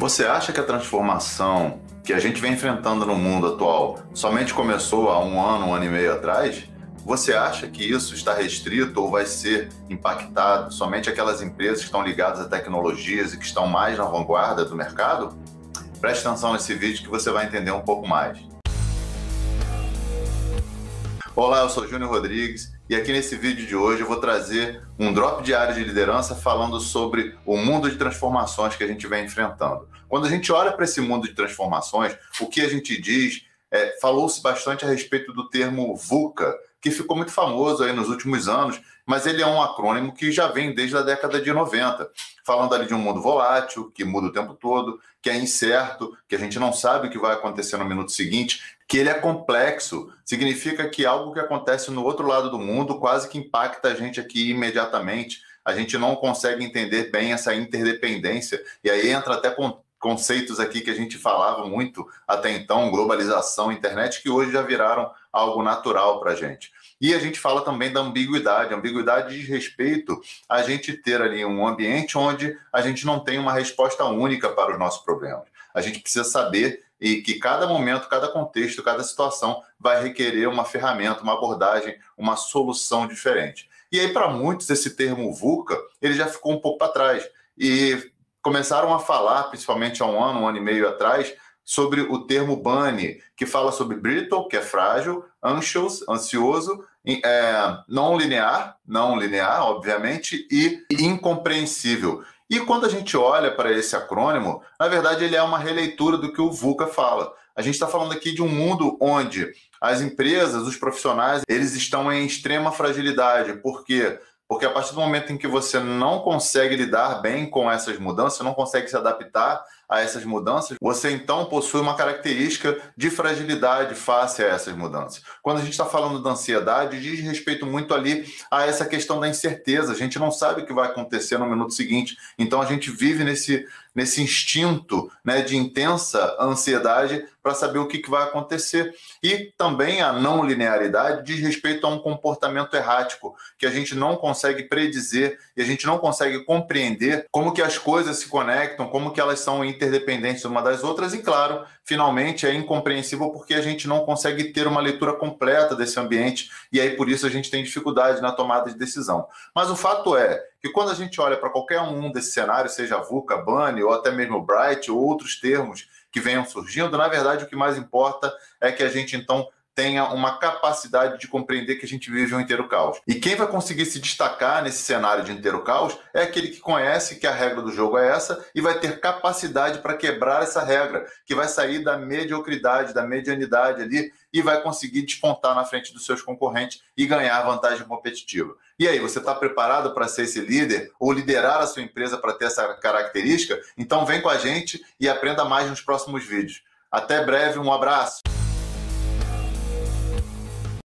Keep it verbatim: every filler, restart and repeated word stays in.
Você acha que a transformação que a gente vem enfrentando no mundo atual somente começou há um ano, um ano e meio atrás? Você acha que isso está restrito ou vai ser impactado somente aquelas empresas que estão ligadas a tecnologias e que estão mais na vanguarda do mercado? Preste atenção nesse vídeo que você vai entender um pouco mais. Olá, eu sou Júnior Rodrigues e aqui nesse vídeo de hoje eu vou trazer um drop diário de liderança falando sobre o mundo de transformações que a gente vem enfrentando. Quando a gente olha para esse mundo de transformações, o que a gente diz, é, falou-se bastante a respeito do termo VUCA, que ficou muito famoso aí nos últimos anos, mas ele é um acrônimo que já vem desde a década de noventa, falando ali de um mundo volátil, que muda o tempo todo, que é incerto, que a gente não sabe o que vai acontecer no minuto seguinte, que ele é complexo, significa que algo que acontece no outro lado do mundo quase que impacta a gente aqui imediatamente, a gente não consegue entender bem essa interdependência, e aí entra até com conceitos aqui que a gente falava muito até então, globalização, internet, que hoje já viraram algo natural para a gente. E a gente fala também da ambiguidade. A ambiguidade diz respeito a gente ter ali um ambiente onde a gente não tem uma resposta única para os nossos problemas. A gente precisa saber e que cada momento, cada contexto, cada situação vai requerer uma ferramenta, uma abordagem, uma solução diferente. E aí, para muitos, esse termo VUCA, ele já ficou um pouco para trás. E começaram a falar, principalmente há um ano, um ano e meio atrás, sobre o termo BANI, que fala sobre brittle, que é frágil, anxious, ansioso, é, não linear, não linear, obviamente, e incompreensível. E quando a gente olha para esse acrônimo, na verdade ele é uma releitura do que o VUCA fala. A gente está falando aqui de um mundo onde as empresas, os profissionais, eles estão em extrema fragilidade. Por quê? Porque a partir do momento em que você não consegue lidar bem com essas mudanças, não consegue se adaptar a essas mudanças, você então possui uma característica de fragilidade face a essas mudanças. Quando a gente está falando da ansiedade, diz respeito muito ali a essa questão da incerteza. A gente não sabe o que vai acontecer no minuto seguinte, então a gente vive nesse, nesse instinto, né, de intensa ansiedade para saber o que, que vai acontecer. E também a não linearidade diz respeito a um comportamento errático, que a gente não consegue predizer e a gente não consegue compreender como que as coisas se conectam, como que elas são interdependentes uma das outras e, claro, finalmente é incompreensível porque a gente não consegue ter uma leitura completa desse ambiente e aí por isso a gente tem dificuldade na tomada de decisão. Mas o fato é que quando a gente olha para qualquer um desses cenários, seja VUCA, BANI ou até mesmo BRIGHT ou outros termos que venham surgindo, na verdade o que mais importa é que a gente então tenha uma capacidade de compreender que a gente vive um inteiro caos. E quem vai conseguir se destacar nesse cenário de inteiro caos é aquele que conhece que a regra do jogo é essa e vai ter capacidade para quebrar essa regra, que vai sair da mediocridade, da medianidade ali e vai conseguir despontar na frente dos seus concorrentes e ganhar vantagem competitiva. E aí, você está preparado para ser esse líder ou liderar a sua empresa para ter essa característica? Então vem com a gente e aprenda mais nos próximos vídeos. Até breve, um abraço!